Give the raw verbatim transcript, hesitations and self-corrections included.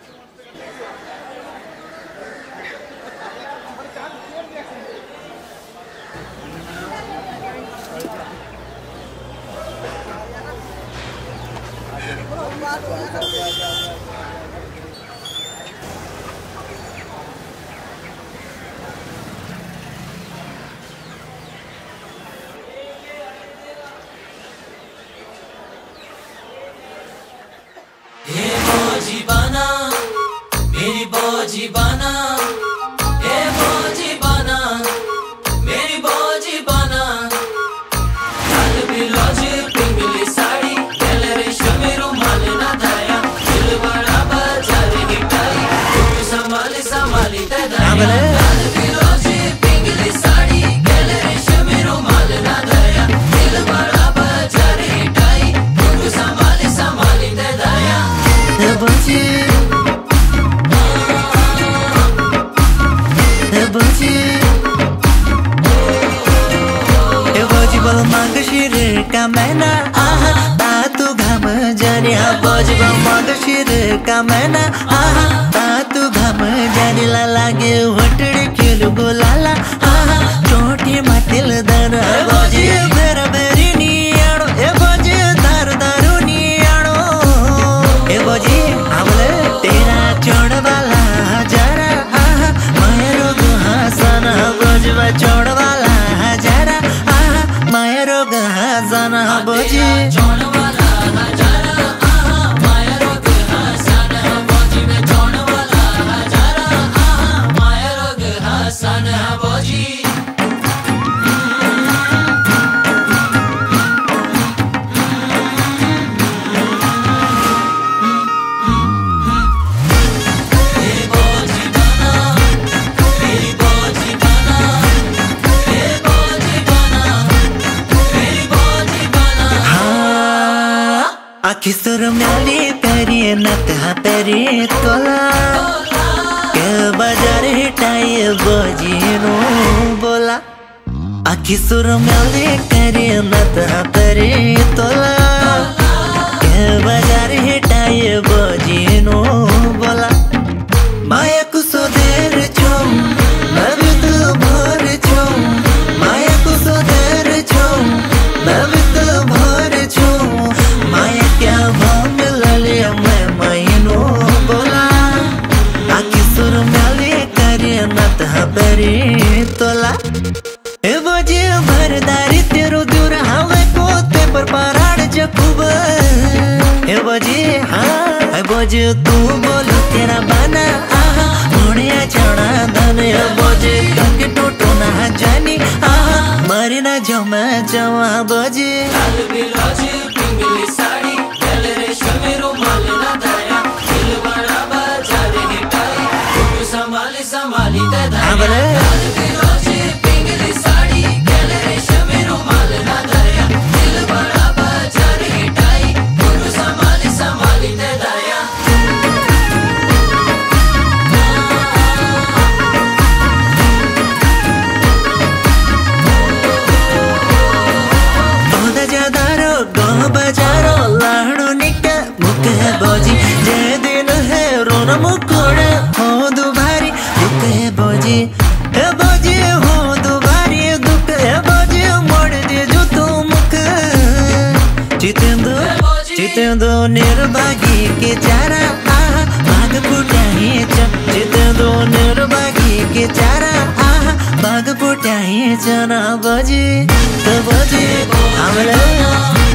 फौजी बना मेरी फौजी बना, हे फौजी बना मेरी फौजी बना। लाल बिलोज पिंगली साड़ी गले रेशमी रुमाल ना दाया, दिल बड़ा बाजार गिटाई तुम संभाली संभाली ते दाया। लाल बिलोज पिंगली साड़ी गले रेशमी रुमाल ना दाया, दिल बड़ा बाजार गिटाई तुम संभाली संभाली ते दाया। हे बची हे बची हे बची बोल मांग शिर का मैना आहा ता तू घाम जानी। हा बची बोल मांग शिर का मैना आहा ता तू घाम जानी। ला लागे वटड़े खेल गोलाला आहा चोटी माटिल दर। हे बची बेरा बेरी नी आड़ो, हे बची दारू दारू नी आड़ो। हे बची आवले तेरा छोड़ वाला हजारा आहा मायरो गुहासन। बजवा छोड़ वाला हजारा आहा मायरो गुहासन। बजी छोड़ वाला हजारा आहा मायरो गुहासन। बजी में छोड़ वाला हजारा आहा मायरो गुहासन। बजी आखी सुर म्याली पेरी नतहा पेरी तोला के बाजार हिटाई बजीनो बोला। आखी सुर म्याली पेरी नतहा पेरी तोला के बाजार हिटाई बजीनो बोला। माया कुसो देर चुम नवित भोर चुम, माया कुसो देर चुम नवित भोर चुम। माया क्या भाव लले मैं महीनो बोला। आखी सुर म्याली करे नत हबरी तोला। ए बजे भरदारी तेरो दूर हवे को ते पर पराड़ जखुब। ए बजे हाँ ए बजे तू बोलो तेरा बना आहा मुड़िया चढ़ा धन। ए बजे कंके टोटो ना जानी आहा मरी ना जमा जमा। बजे लाल बिलोज पिंगली साड़ी गले रेशमी रुमाल ना दाया, दिल बड़ा बाजार गिटाई तुम संभाली संभाली ते दाया। लाल बिलोज पिंगली साड़ी गले रेशमी रुमाल ना दाया, दिल बड़ा बाजार गिटाई तुम संभाली संभाली ते दाया। जदारो गो बजारो लाड़ो निका मुख है बजी। जे दिन है रोना मुकोड़े हो दुबारी दुख है बजी। हे बजी हो दुबारी दुख है बजी मोड़ दे जो तू मुख। जितेंदु जितेंदु निर्भागी के चारा आहा भाग फुटा ही चन। जितेंदु निर्भागी के चारा आहा भाग फुटा ही चना। बजी तो बजी हमले